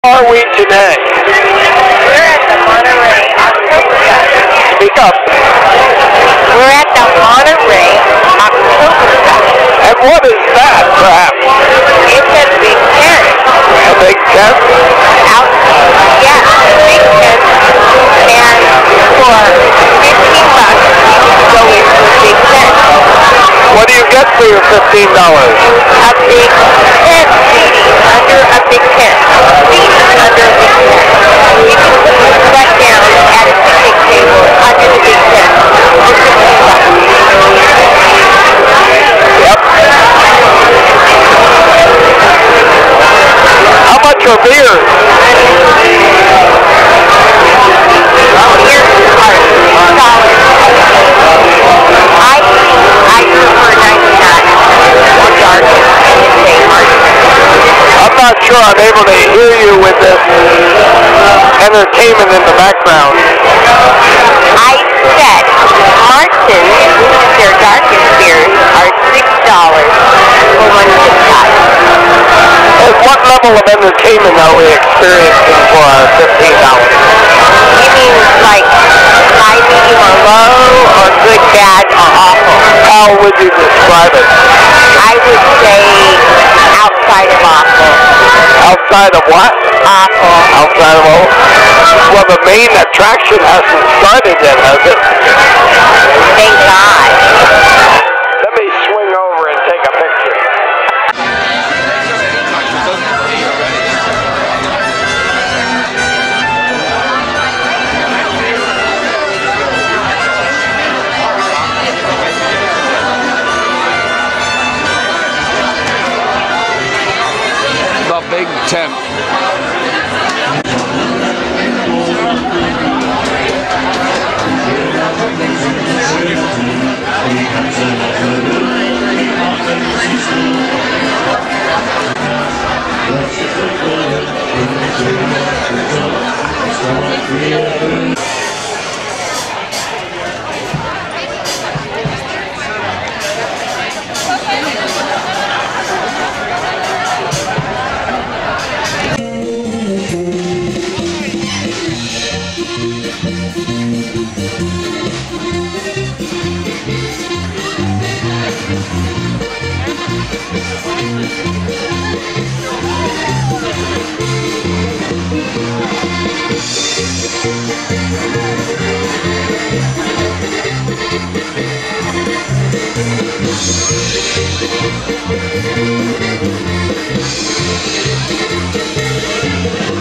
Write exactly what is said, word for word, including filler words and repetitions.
Where are we today? We're at the Monterey Octoberfest. Speak up. We're at the Monterey Octoberfest. And what is that, perhaps? It's a big tent. A big tent? Out, yeah, a big tent. And for fifteen bucks, you can go into a big tent. What do you get for your fifteen dollars? A big tent seating under a big tent. Seating under a big tent. You can sit down at a picnic table under the big tent for fifteen bucks. Yep. How much are beers? Beers are six dollars. I I prefer ninety-nine or darkest and it's a marginal. I'm not sure I'm able to hear you with this entertainment in the background. I said Martins, their darkest beers, are six dollars for one six-pack. And what level of entertainment are we experiencing for our fifteen dollars? You mean like high, medium, or low, or good, bad, or awful? How would you describe it? I would say outside of awful. Outside of what? Awful. Outside of all? Well, the main attraction hasn't started yet, has it? Thank God. Let me swing over and take a picture. The big tent. Thank you.